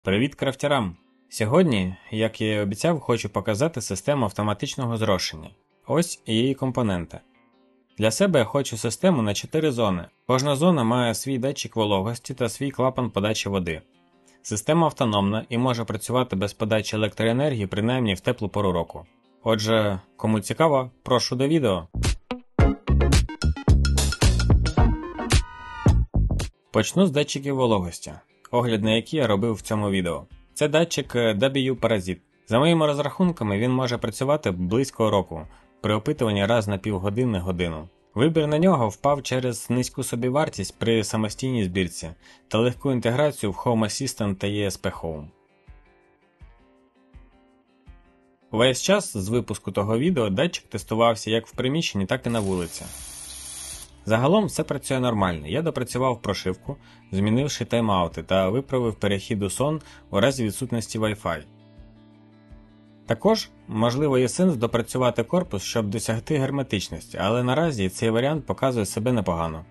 Привіт крафтярам! Сьогодні, як я і обіцяв, хочу показати систему автоматичного зрошення. Ось її компоненти. Для себе я хочу систему на 4 зони. Кожна зона має свій датчик вологості та свій клапан подачі води. Система автономна і може працювати без подачі електроенергії принаймні в теплу пору року. Отже, кому цікаво, прошу до відео. Почну з датчиків вологості, огляд на які я робив в цьому відео. Це датчик W Parasite. За моїми розрахунками, він може працювати близько року, при опитуванні раз на півгодини-годину. Вибір на нього впав через низьку собівартість при самостійній збірці та легку інтеграцію в Home Assistant та ESP Home. Весь час з випуску того відео датчик тестувався як в приміщенні, так і на вулиці. Загалом все працює нормально. Я допрацював прошивку, змінивши тайм-аути та виправив перехід у сон у разі відсутності Wi-Fi. Також, можливо, є сенс допрацювати корпус, щоб досягти герметичності, але наразі цей варіант показує себе непогано.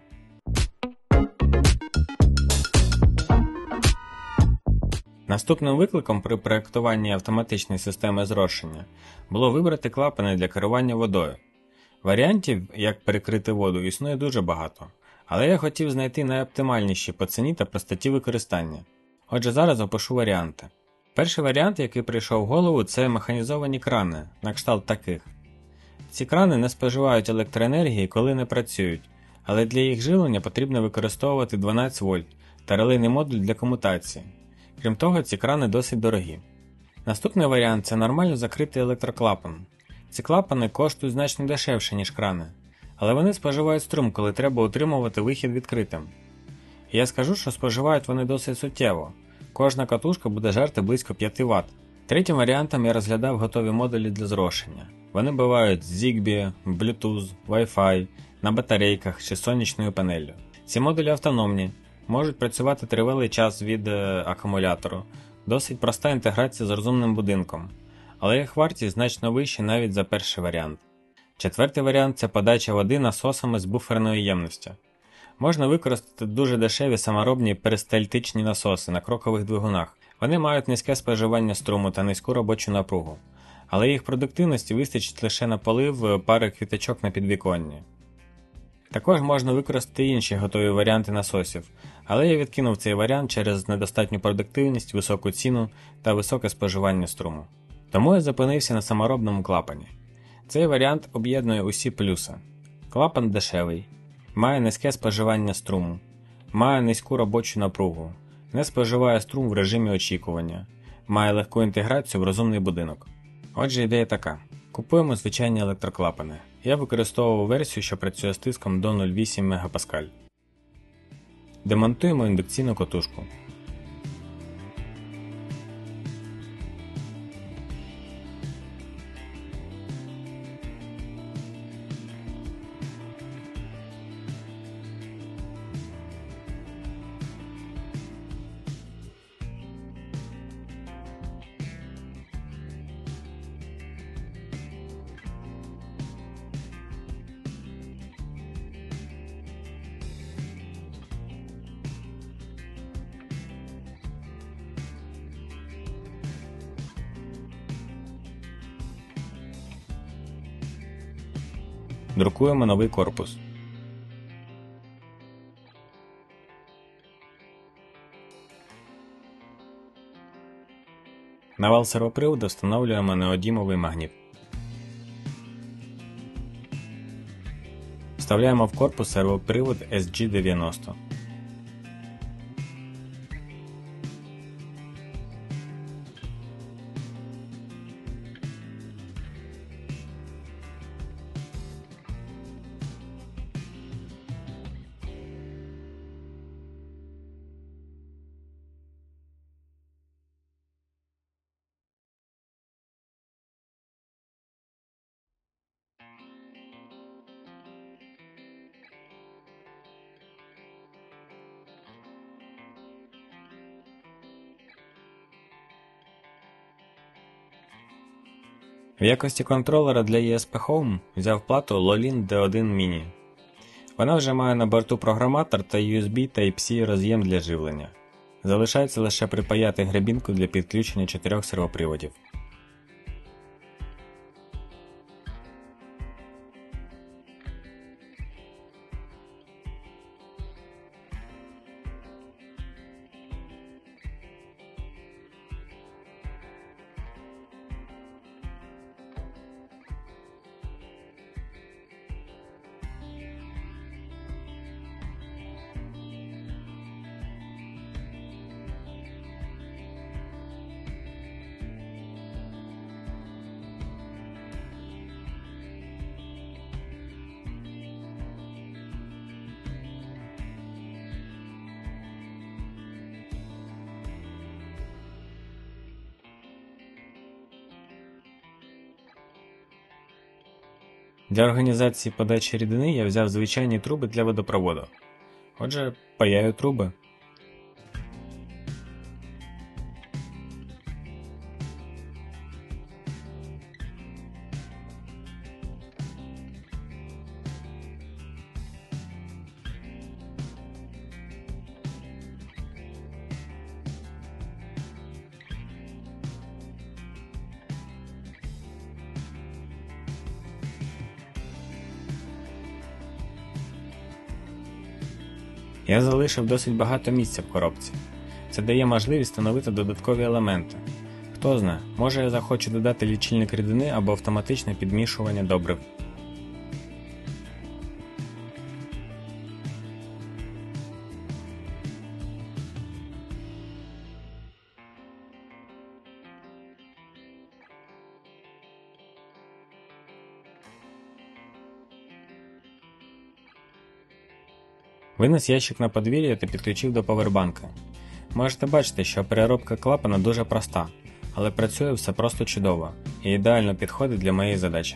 Наступним викликом при проєктуванні автоматичної системи зрошення було вибрати клапани для керування водою. Варіантів, як перекрити воду, існує дуже багато, але я хотів знайти найоптимальніші по ціні та простоті використання. Отже, зараз опишу варіанти. Перший варіант, який прийшов в голову, це механізовані крани, на кшталт таких. Ці крани не споживають електроенергії, коли не працюють, але для їх живлення потрібно використовувати 12 вольт та релейний модуль для комутації. Крім того, ці крани досить дорогі. Наступний варіант – це нормально закритий електроклапан. Ці клапани коштують значно дешевше, ніж крани, але вони споживають струм, коли треба утримувати вихід відкритим. І я скажу, що споживають вони досить суттєво. Кожна катушка буде жерти близько 5 Вт. Третім варіантом я розглядав готові модулі для зрошення. Вони бувають з Zigbee, Bluetooth, Wi-Fi, на батарейках чи сонячною панеллю. Ці модулі автономні, можуть працювати тривалий час від акумулятору, досить проста інтеграція з розумним будинком. Але їх вартість значно вища навіть за перший варіант. Четвертий варіант – це подача води насосами з буферної ємності. Можна використати дуже дешеві саморобні перистальтичні насоси на крокових двигунах. Вони мають низьке споживання струму та низьку робочу напругу, але їх продуктивності вистачить лише на полив пари квіточок на підвіконні. Також можна використати інші готові варіанти насосів, але я відкинув цей варіант через недостатню продуктивність, високу ціну та високе споживання струму. Тому я зупинився на саморобному клапані. Цей варіант об'єднує усі плюси. Клапан дешевий, має низьке споживання струму, має низьку робочу напругу, не споживає струм в режимі очікування, має легку інтеграцію в розумний будинок. Отже, ідея така. Купуємо звичайні електроклапани. Я використовував версію, що працює з тиском до 0,8 МПа. Демонтуємо індукційну котушку. Друкуємо новий корпус. На вал сервоприводу встановлюємо неодімовий магніт. Вставляємо в корпус сервопривод SG90. В якості контролера для ESP Home взяв плату Lolin D1 Mini. Вона вже має на борту програматор та USB Type-C роз'єм для живлення. Залишається лише припаяти гребінку для підключення 4 сервоприводів. Для організації подачі рідини я взяв звичайні труби для водопроводу. Отже, паяю труби. Я залишив досить багато місця в коробці. Це дає можливість встановити додаткові елементи. Хто знає, може я захочу додати лічильник рідини або автоматичне підмішування добрив. Винес ящик на подвір'я та підключив до павербанка. Можете бачити, що переробка клапана дуже проста, але працює все просто чудово і ідеально підходить для моєї задачі.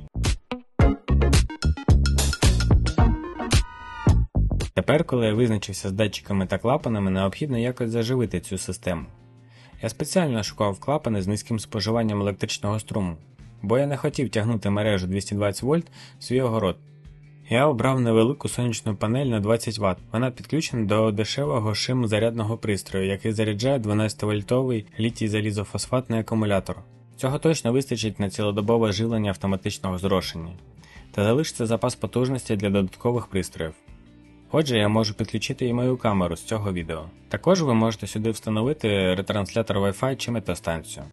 Тепер, коли я визначився з датчиками та клапанами, необхідно якось заживити цю систему. Я спеціально шукав клапани з низьким споживанням електричного струму, бо я не хотів тягнути мережу 220 вольт в свій огород. Я обрав невелику сонячну панель на 20 Вт. Вона підключена до дешевого шим-зарядного пристрою, який заряджає 12-вольтовий літій-залізофосфатний акумулятор. Цього точно вистачить на цілодобове живлення автоматичного зрошення. Та залишиться запас потужності для додаткових пристроїв. Отже, я можу підключити і мою камеру з цього відео. Також ви можете сюди встановити ретранслятор Wi-Fi чи метеостанцію.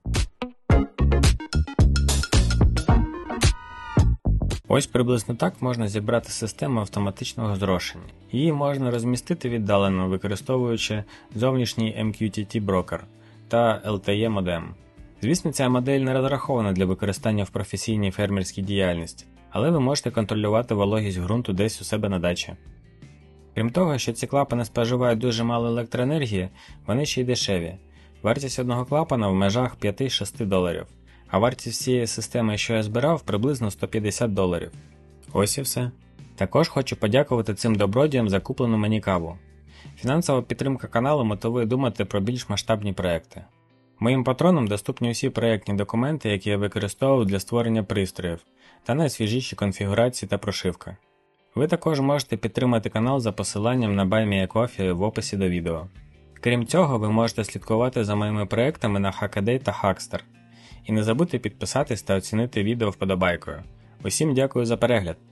Ось приблизно так можна зібрати систему автоматичного зрошення. Її можна розмістити віддалено, використовуючи зовнішній MQTT-брокер та LTE модем. Звісно, ця модель не розрахована для використання в професійній фермерській діяльності, але ви можете контролювати вологість ґрунту десь у себе на дачі. Крім того, що ці клапани споживають дуже мало електроенергії, вони ще й дешеві. Вартість одного клапана в межах 5-6 доларів. А вартість всієї системи, що я збирав, приблизно $150. Ось і все. Також хочу подякувати цим добродіям за куплену мені каву. Фінансова підтримка каналу мотивує думати про більш масштабні проекти. Моїм патронам доступні усі проєктні документи, які я використовував для створення пристроїв, та найсвіжіші конфігурації та прошивка. Ви також можете підтримати канал за посиланням на Buy Me a Coffee в описі до відео. Крім цього, ви можете слідкувати за моїми проектами на Hackaday та Hackster. І не забудьте підписатись та оцінити відео вподобайкою. Усім дякую за перегляд!